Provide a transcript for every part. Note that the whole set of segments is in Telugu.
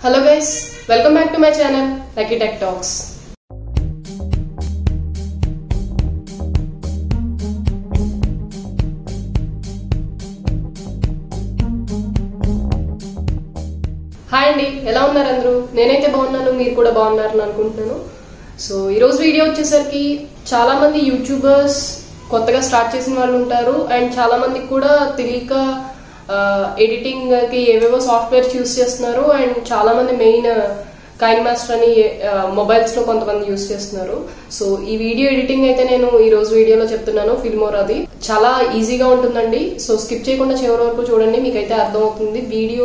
Hello guys, welcome back to my channel Lucky Tech Talks. Hi అండి, ఎలా ఉన్నారు అందరూ? నేనైతే బాగున్నాను, మీరు కూడా బాగున్నారని అనుకుంటున్నాను. సో ఈరోజు వీడియో వచ్చేసరికి చాలా మంది యూట్యూబర్స్ కొత్తగా స్టార్ట్ చేసిన వాళ్ళు ఉంటారు అండ్ చాలా మందికి కూడా తెలియక ఎడిటింగ్ కి ఏవేవో సాఫ్ట్వేర్స్ యూస్ చేస్తున్నారు అండ్ చాలా మంది మెయిన్ కైన్ మాస్టర్ అని మొబైల్స్ లో కొంతమంది యూస్ చేస్తున్నారు. సో ఈ వీడియో ఎడిటింగ్ అయితే నేను ఈ రోజు వీడియోలో చెప్తున్నాను. ఫిల్మోరాది చాలా ఈజీగా ఉంటుందండి. సో స్కిప్ చేయకుండా చివరి వరకు చూడండి, మీకైతే అర్థమవుతుంది.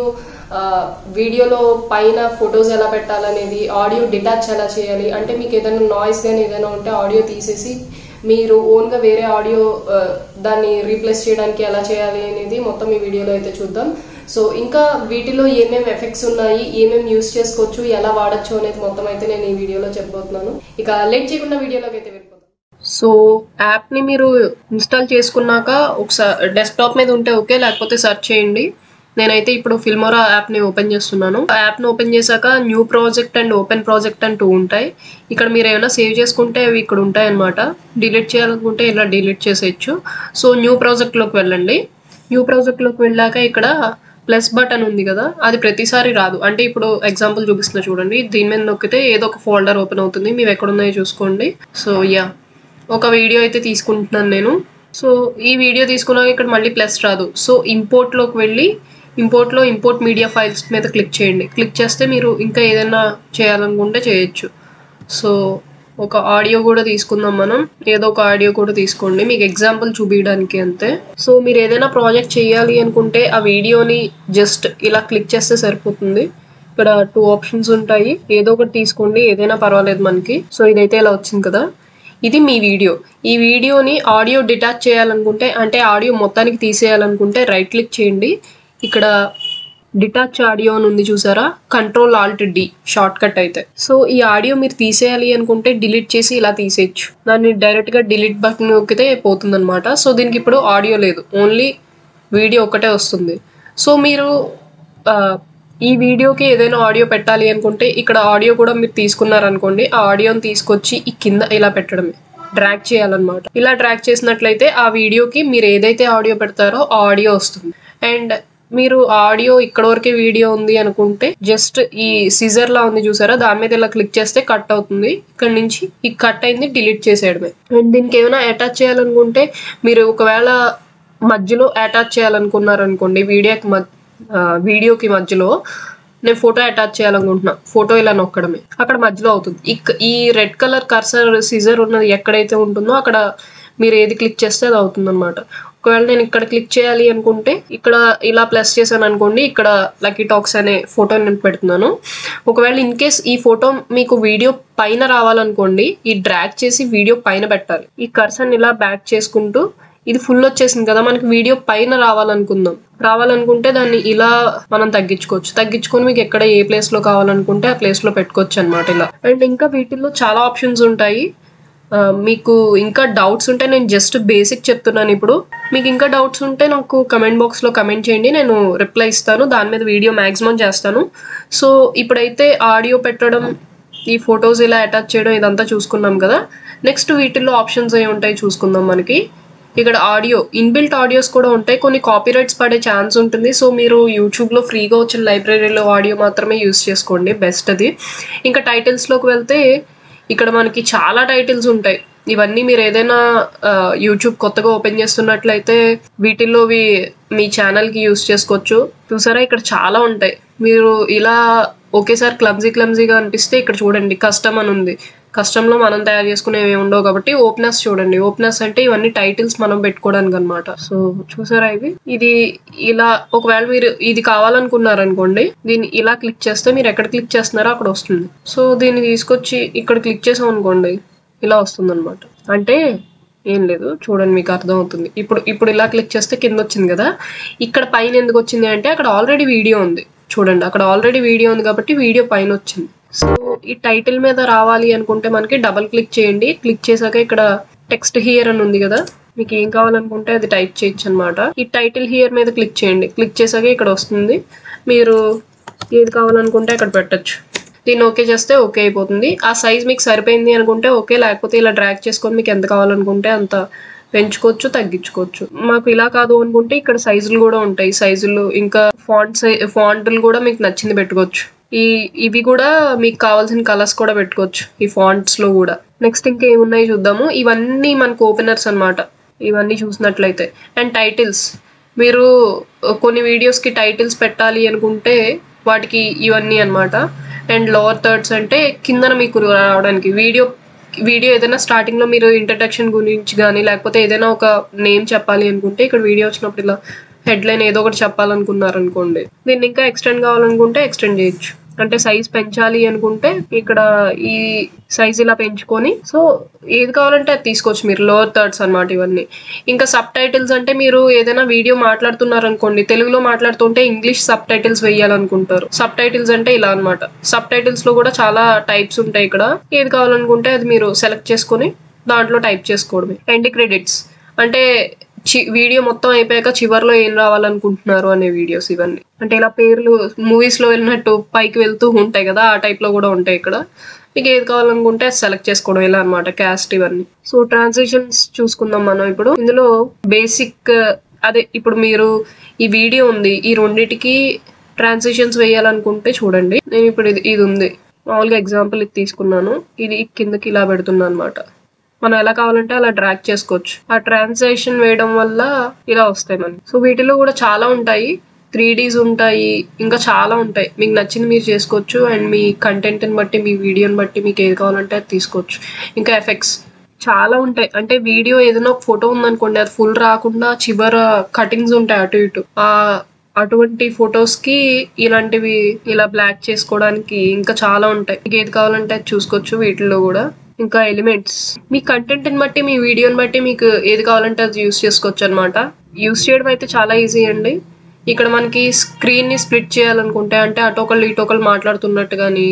వీడియోలో పైన ఫొటోస్ ఎలా పెట్టాలనేది, ఆడియో డిటాచ్ ఎలా చేయాలి, అంటే మీకు ఏదైనా నాయిస్ కానీ ఏదైనా ఉంటే ఆడియో తీసేసి మీరు ఓన్ గా వేరే ఆడియో దాన్ని రీప్లేస్ చేయడానికి ఎలా చేయాలి అనేది మొత్తం ఈ వీడియోలో అయితే చూద్దాం. సో ఇంకా వీటిలో ఏమేమి ఎఫెక్ట్స్ ఉన్నాయి, ఏమేమి యూస్ చేసుకోవచ్చు, ఎలా వాడచ్చు అనేది మొత్తం అయితే నేను ఈ వీడియోలో చెప్పబోతున్నాను. ఇక లేట్ చేయకుండా వీడియోలోకి అయితే వెళ్ళిపోతాం. సో యాప్ ని మీరు ఇన్స్టాల్ చేసుకున్నాక ఒకసారి డెస్క్టాప్ మీద ఉంటే ఓకే, లేకపోతే సెర్చ్ చేయండి. నేనైతే ఇప్పుడు ఫిల్మోరా యాప్ ని ఓపెన్ చేస్తున్నాను. యాప్ ని ఓపెన్ చేశాక new project and open project అని 2 ఉంటాయి. ఇక్కడ మీరు ఏమైనా సేవ్ చేసుకుంటే అవి ఇక్కడ ఉంటాయి అన్నమాట. డిలీట్ చేయాలనుకుంటే ఇలా డిలీట్ చేసేయచ్చు. సో న్యూ ప్రాజెక్ట్ లోకి వెళ్ళండి. న్యూ ప్రాజెక్ట్ లోకి వెళ్ళాక ఇక్కడ ప్లస్ బటన్ ఉంది కదా, అది ప్రతిసారి రాదు. అంటే ఇప్పుడు ఎగ్జాంపుల్ చూపిస్తున్నా చూడండి. దీని మీద నొక్కితే ఏదో ఒక ఫోల్డర్ ఓపెన్ అవుతుంది. మీరు ఎక్కడున్నాయో చూసుకోండి. సో ఒక వీడియో అయితే తీసుకుంటున్నాను నేను. సో ఈ వీడియో తీసుకున్నాక ఇక్కడ మళ్ళీ ప్లస్ రాదు. సో ఇంపోర్ట్ లోకి వెళ్ళి ఇంపోర్ట్ మీడియా ఫైల్స్ మీద క్లిక్ చేయండి. క్లిక్ చేస్తే మీరు ఇంకా ఏదైనా చేయాలనుకుంటే చేయొచ్చు. సో ఒక ఆడియో కూడా తీసుకుందాం మనం. ఏదో ఒక ఆడియో కూడా తీసుకోండి, మీకు ఎగ్జాంపుల్ చూపించడానికి అంతే. సో మీరు ఏదైనా ప్రాజెక్ట్ చేయాలి అనుకుంటే ఆ వీడియోని జస్ట్ ఇలా క్లిక్ చేస్తే సరిపోతుంది. ఇక్కడ 2 ఆప్షన్స్ ఉంటాయి, ఏదో ఒకటి తీసుకోండి, ఏదైనా పర్వాలేదు మనకి. సో ఇదైతే ఇలా వచ్చింది కదా, ఇది మీ వీడియో. ఈ వీడియోని ఆడియో డిటాచ్ చేయాలనుకుంటే, అంటే ఆడియో మొత్తానికి తీసేయాలనుకుంటే రైట్ క్లిక్ చేయండి. ఇక్కడ డిటాచ్ ఆడియో అని ఉంది చూసారా, Ctrl+Alt+D షార్ట్ కట్ అయితే. సో ఈ ఆడియో మీరు తీసేయాలి అనుకుంటే డిలీట్ చేసి ఇలా తీసేయచ్చు. దాన్ని డైరెక్ట్ గా డిలీట్ బటన్ నొక్కితే పోతుంది అనమాట. సో దీనికి ఇప్పుడు ఆడియో లేదు, ఓన్లీ వీడియో ఒకటే వస్తుంది. సో మీరు ఈ వీడియోకి ఏదైనా ఆడియో పెట్టాలి అనుకుంటే ఇక్కడ ఆడియో కూడా మీరు తీసుకున్నారనుకోండి, ఆ ఆడియోని తీసుకొచ్చి ఈ కింద ఇలా పెట్టడమే, డ్రాగ్ చేయాలన్నమాట. ఇలా డ్రాగ్ చేసినట్లయితే ఆ వీడియోకి మీరు ఏదైతే ఆడియో పెడతారో ఆ ఆడియో వస్తుంది. అండ్ మీరు ఆడియో ఇక్కడ వరకే వీడియో ఉంది అనుకుంటే జస్ట్ ఈ సిజర్ లా ఉంది చూసారా, దాని మీద ఇలా క్లిక్ చేస్తే కట్ అవుతుంది. ఇక్కడ నుంచి ఈ కట్ అయింది డిలీట్ చేసేయడమే. అండ్ దీనికి ఏమైనా అటాచ్ చేయాలనుకుంటే మీరు ఒకవేళ మధ్యలో అటాచ్ చేయాలనుకున్నారనుకోండి, వీడియోకి మధ్యలో నేను ఫోటో అటాచ్ చేయాలనుకుంటున్నా, ఫోటో ఇలా నొక్కడమే, అక్కడ మధ్యలో అవుతుంది. ఈ రెడ్ కలర్ కర్సర్ సిజర్ ఉన్నది ఎక్కడైతే ఉంటుందో అక్కడ మీరు ఏది క్లిక్ చేస్తే అది అవుతుంది అనమాట. ఒకవేళ నేను ఇక్కడ క్లిక్ చేయాలి అనుకుంటే ఇక్కడ ఇలా ప్లస్ చేశాను అనుకోండి, ఇక్కడ లక్కీ టాక్స్ అనే ఫోటో నేను పెడుతున్నాను. ఒకవేళ ఇన్ కేస్ ఈ ఫోటో మీకు వీడియో పైన రావాలనుకోండి, ఈ డ్రాగ్ చేసి వీడియో పైన పెట్టాలి. ఈ కర్సర్ని ఇలా బ్యాక్ చేసుకుంటూ, ఇది ఫుల్ వచ్చేసింది కదా, మనకి వీడియో పైన రావాలనుకుంటే దాన్ని ఇలా మనం తగ్గించుకొని మీకు ఎక్కడ ఏ ప్లేస్ లో కావాలనుకుంటే ఆ ప్లేస్ లో పెట్టుకోవచ్చు అనమాట ఇలా. అండ్ ఇంకా వీటిల్లో చాలా ఆప్షన్స్ ఉంటాయి. మీకు ఇంకా డౌట్స్ ఉంటే నేను జస్ట్ బేసిక్ చెప్తున్నాను. ఇప్పుడు మీకు ఇంకా డౌట్స్ ఉంటే నాకు కమెంట్ బాక్స్లో కమెంట్ చేయండి, నేను రిప్లై ఇస్తాను. దాని మీద వీడియో మ్యాక్సిమం చేస్తాను. సో ఇప్పుడైతే ఆడియో పెట్టడం, ఈ ఫొటోస్ ఇలా అటాచ్ చేయడం ఇదంతా చూసుకున్నాం కదా. నెక్స్ట్ వీటిల్లో ఆప్షన్స్ ఏ ఉంటాయి చూసుకుందాం. మనకి ఇక్కడ ఇన్బిల్ట్ ఆడియోస్ కూడా ఉంటాయి. కొన్ని కాపీరైట్స్ పడే ఛాన్స్ ఉంటుంది. సో మీరు యూట్యూబ్లో ఫ్రీగా వచ్చిన లైబ్రరీలో ఆడియో మాత్రమే యూస్ చేసుకోండి, బెస్ట్ అది. ఇంకా టైటిల్స్లోకి వెళ్తే ఇక్కడ మనకి చాలా టైటిల్స్ ఉంటాయి. ఇవన్నీ మీరు ఏదైనా యూట్యూబ్ కొత్తగా ఓపెన్ చేస్తున్నట్లయితే వీటిల్లోవి మీ ఛానల్కి యూస్ చేసుకోవచ్చు. చూసారా, ఇక్కడ చాలా ఉంటాయి. మీరు ఇలా ఒకేసారి క్లమ్జీగా అనిపిస్తే ఇక్కడ చూడండి, కస్టమ్ అని ఉంది. కస్టమ్లో మనం తయారు చేసుకునేవి ఉండవు కాబట్టి ఓపెనర్స్ చూడండి. ఓపెనర్స్ అంటే ఇవన్నీ టైటిల్స్ మనం పెట్టుకోవడానికి అనమాట. సో చూసారా, ఇది ఇలా ఒకవేళ మీరు ఇది కావాలనుకున్నారనుకోండి, దీన్ని ఇలా క్లిక్ చేస్తే మీరు ఎక్కడ క్లిక్ చేస్తున్నారో అక్కడ వస్తుంది. సో దీన్ని తీసుకొచ్చి ఇక్కడ క్లిక్ చేసాం అనుకోండి, ఇలా వస్తుంది అనమాట. అంటే ఏం లేదు, చూడండి మీకు అర్థమవుతుంది. ఇప్పుడు ఇలా క్లిక్ చేస్తే కింద వచ్చింది కదా, ఇక్కడ పైన ఎందుకు వచ్చింది అంటే అక్కడ ఆల్రెడీ వీడియో ఉంది. చూడండి, అక్కడ ఆల్రెడీ వీడియో ఉంది కాబట్టి వీడియో పైన వచ్చింది. సో ఈ టైటిల్ మీద రావాలి అనుకుంటే మనకి డబల్ క్లిక్ చేయండి. క్లిక్ చేశాక ఇక్కడ టెక్స్ట్ హియర్ అని ఉంది కదా, మీకు ఏం కావాలనుకుంటే అది టైప్ చేయొచ్చు అనమాట. ఈ టైటిల్ హియర్ మీద క్లిక్ చేయండి. క్లిక్ చేశాక ఇక్కడ వస్తుంది. మీరు ఏది కావాలనుకుంటే అక్కడ పెట్టచ్చు. దీన్ని ఓకే చేస్తే ఓకే అయిపోతుంది. ఆ సైజ్ మీకు సరిపోయింది అనుకుంటే ఓకే, లేకపోతే ఇలా డ్రాగ్ చేసుకొని మీకు ఎంత కావాలనుకుంటే అంత పెంచుకోవచ్చు, తగ్గించుకోవచ్చు. మాకు ఇలా కాదు అనుకుంటే ఇక్కడ సైజులు కూడా ఉంటాయి. సైజులు ఇంకా ఫాంట్లు కూడా మీకు నచ్చింది పెట్టుకోవచ్చు. ఇవి కూడా మీకు కావాల్సిన కలర్స్ కూడా పెట్టుకోవచ్చు ఈ ఫాంట్స్ లో కూడా. నెక్స్ట్ ఇంకా ఏమున్నాయి చూద్దాము. ఇవన్నీ మనకు ఓపెనర్స్ అన్నమాట. ఇవన్నీ చూసినట్లయితే అండ్ టైటిల్స్, మీరు కొన్ని వీడియోస్ కి టైటిల్స్ పెట్టాలి అనుకుంటే వాటికి ఇవన్నీ అన్నమాట. అండ్ లోవర్ థర్డ్స్ అంటే కిందన మీకు రావడానికి వీడియో ఏదైనా స్టార్టింగ్ లో మీరు ఇంట్రడక్షన్ గురించి కానీ లేకపోతే ఏదైనా ఒక నేమ్ చెప్పాలి అనుకుంటే ఇక్కడ వీడియో వచ్చినప్పుడు ఇలా హెడ్ లైన్ ఏదో ఒకటి చెప్పాలనుకున్నారు అనుకోండి, దీన్ని ఇంకా ఎక్స్టెండ్ కావాలనుకుంటే ఎక్స్టెండ్ చేయొచ్చు. అంటే సైజ్ పెంచాలి అనుకుంటే ఇక్కడ ఈ సైజ్ ఇలా పెంచుకొని సో ఏది కావాలంటే అది తీసుకోవచ్చు మీరు. లోవర్ థర్డ్స్ అన్నమాట ఇవన్నీ. ఇంకా సబ్ టైటిల్స్ అంటే మీరు ఏదైనా వీడియో మాట్లాడుతున్నారు అనుకోండి, తెలుగులో మాట్లాడుతుంటే ఇంగ్లీష్ సబ్ టైటిల్స్ వేయాలనుకుంటారు. సబ్ టైటిల్స్ అంటే ఇలా అన్నమాట. సబ్ టైటిల్స్ లో కూడా చాలా టైప్స్ ఉంటాయి. ఇక్కడ ఏది కావాలనుకుంటే అది మీరు సెలెక్ట్ చేసుకొని దాంట్లో టైప్ చేసుకోవడమే. ఎండ్ క్రెడిట్స్ అంటే వీడియో మొత్తం అయిపోయాక చివర్లో ఏం రావాలనుకుంటున్నారు అనే వీడియోస్ ఇవన్నీ. అంటే ఇలా పేర్లు మూవీస్ లో వెళ్ళినట్టు పైకి వెళ్తూ ఉంటాయి కదా, ఆ టైప్ లో కూడా ఉంటాయి ఇక్కడ. మీకు ఏది కావాలనుకుంటే సెలెక్ట్ చేసుకోవడం ఇలా అనమాట. క్యాస్ట్ ఇవన్నీ. సో ట్రాన్సిషన్స్ చూసుకుందాం మనం ఇప్పుడు. ఇందులో బేసిక్ అదే ఇప్పుడు మీరు ఈ వీడియో ఉంది, ఈ రెండిటికి ట్రాన్సిషన్స్ వేయాలనుకుంటే చూడండి. నేను ఇప్పుడు ఇది ఉంది మామూలుగా ఎగ్జాంపుల్ ఇది తీసుకున్నాను. ఇది కిందకి ఇలా పెడుతున్నాను అనమాట. మనం ఎలా కావాలంటే అలా డ్రాగ్ చేసుకోవచ్చు. ఆ ట్రాన్సాక్షన్ వేయడం వల్ల ఇలా వస్తాయి మనకి. సో వీటిలో కూడా చాలా ఉంటాయి. 3Ds ఉంటాయి, ఇంకా చాలా ఉంటాయి. మీకు నచ్చింది మీరు చేసుకోవచ్చు. అండ్ మీ కంటెంట్ని బట్టి, మీ వీడియోని బట్టి మీకు ఏది కావాలంటే అది తీసుకోవచ్చు. ఇంకా ఎఫెక్ట్స్ చాలా ఉంటాయి. అంటే వీడియో ఏదైనా ఒక ఫోటో ఉందనుకోండి, అది ఫుల్ రాకుండా చివర కటింగ్స్ ఉంటాయి అటు ఇటు. అటువంటి ఫొటోస్ కి ఇలాంటివి ఇలా బ్లాక్ చేసుకోవడానికి ఇంకా చాలా ఉంటాయి. మీకు ఏది కావాలంటే అది చూసుకోవచ్చు వీటిల్లో కూడా. ఇంకా ఎలిమెంట్స్ మీ కంటెంట్ ని బట్టి, మీ వీడియోని బట్టి మీకు ఏది కావాలంటే అది యూస్ చేసుకోవచ్చు అనమాట. యూస్ చేయడం అయితే చాలా ఈజీ అండి. ఇక్కడ మనకి స్క్రీన్ ని స్ప్లిట్ చేయాలనుకుంటే, అంటే అటొకళ్ళు ఇటొకళ్ళు మాట్లాడుతున్నట్టు కానీ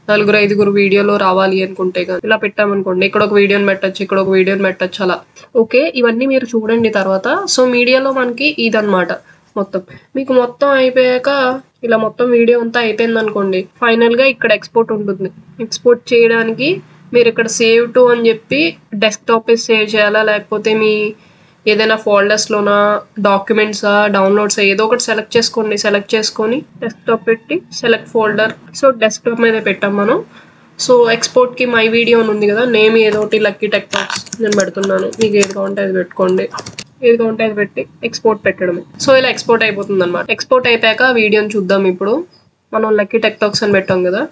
4-5 వీడియోలో రావాలి అనుకుంటే కానీ ఇలా పెట్టామనుకోండి, ఇక్కడ ఒక వీడియోని పెట్టచ్చు, ఇక్కడ ఒక వీడియోని పెట్టచ్చు అలా. ఓకే, ఇవన్నీ మీరు చూడండి తర్వాత. సో మీడియాలో మనకి ఇదన్నమాట మొత్తం. మీకు మొత్తం అయిపోయాక ఇలా మొత్తం వీడియో అంతా అయిపోయింది అనుకోండి, ఫైనల్ గా ఇక్కడ ఎక్స్పోర్ట్ ఉంటుంది. ఎక్స్పోర్ట్ చేయడానికి మీరు ఇక్కడ సేవ్ టు అని చెప్పి డెస్క్టాప్ సేవ్ చేయాలా, లేకపోతే మీ ఏదైనా ఫోల్డర్స్లోనా, డాక్యుమెంట్సా, డౌన్లోడ్స్ ఏదో ఒకటి సెలెక్ట్ చేసుకోండి. సెలెక్ట్ చేసుకొని డెస్క్టాప్ పెట్టి సెలెక్ట్ ఫోల్డర్. సో డెస్క్టాప్ మీద పెట్టాం మనం. సో ఎక్స్పోర్ట్కి మై వీడియో అని ఉంది కదా, నేమ్ ఏదో ఒకటి లక్కీ టెక్ టాక్స్ నేను పెడుతున్నాను. మీకు ఏది కావాలంటే అది పెట్టుకోండి. ఏది కావాలంటే అది పెట్టి ఎక్స్పోర్ట్ పెట్టడమే. సో ఇలా ఎక్స్పోర్ట్ అయిపోతుంది అనమాట. ఎక్స్పోర్ట్ అయిపోయాక వీడియోని చూద్దాం. ఇప్పుడు మనం లక్కీ టెక్ టాక్స్ అని పెట్టాం కదా,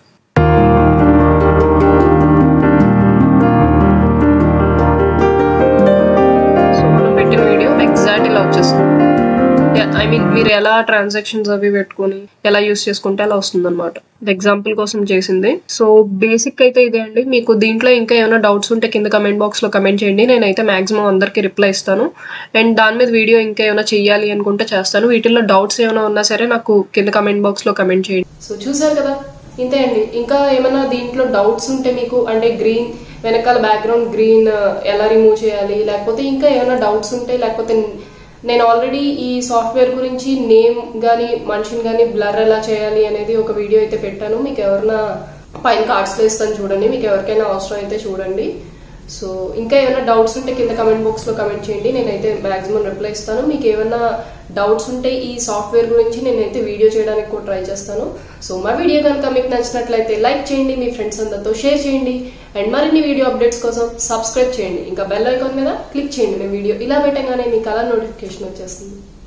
ఇలా వచ్చేస్తుంది. ఐ మీన్ మీరు ఎలా ట్రాన్సాక్షన్స్ అవి పెట్టుకొని ఎలా యూస్ చేసుకుంటే అలా వస్తుంది అనమాట. ఎగ్జాంపుల్ కోసం చేసింది. సో బేసిక్ అయితే ఇదే అండి. మీకు దీంట్లో ఇంకా ఏమైనా డౌట్స్ ఉంటే కింద కమెంట్ బాక్స్ లో కమెంట్ చేయండి. నేనైతే మాక్సిమం అందరికి రిప్లై ఇస్తాను. అండ్ దాని మీద వీడియో ఇంకా ఏమైనా చెయ్యాలి అనుకుంటే చేస్తాను. వీటిల్లో డౌట్స్ ఏమైనా ఉన్నా సరే నాకు కింద కమెంట్ బాక్స్ లో కమెంట్ చేయండి. సో చూసారు కదా, ఇంతే అండి. ఇంకా ఏమైనా దీంట్లో డౌట్స్ ఉంటే మీకు, అంటే గ్రీన్ వెనకాల బ్యాక్గ్రౌండ్ గ్రీన్ ఎలా రిమూవ్ చేయాలి, లేకపోతే ఇంకా ఏమైనా డౌట్స్ ఉంటే, లేకపోతే నేను ఆల్రెడీ ఈ సాఫ్ట్వేర్ గురించి నేమ్ కానీ మనిషిని కానీ బ్లర్ ఎలా చేయాలి అనేది ఒక వీడియో అయితే పెట్టాను. మీకు ఎవరైనా పైన కార్డ్స్లో ఇస్తాను చూడండి, మీకు ఎవరికైనా అవసరం అయితే చూడండి. సో ఇంకా ఏమైనా డౌట్స్ ఉంటే కింద కమెంట్ బాక్స్ లో కమెంట్ చేయండి. నేనైతే మాక్సిమం రిప్లై ఇస్తాను. మీకు ఏమైనా డౌట్స్ ఉంటే ఈ సాఫ్ట్వేర్ గురించి నేనైతే వీడియో చేయడానికి కూడా ట్రై చేస్తాను. సో మా వీడియో కనుక మీకు నచ్చినట్లయితే లైక్ చేయండి, మీ ఫ్రెండ్స్ అందరితో షేర్ చేయండి. అండ్ మరిన్ని వీడియో అప్డేట్స్ కోసం సబ్స్క్రైబ్ చేయండి. ఇంకా బెల్ ఐకాన్ మీద క్లిక్ చేయండి. మీ వీడియో ఇలా పెట్టగానే మీకు అలా నోటిఫికేషన్ వచ్చేస్తుంది.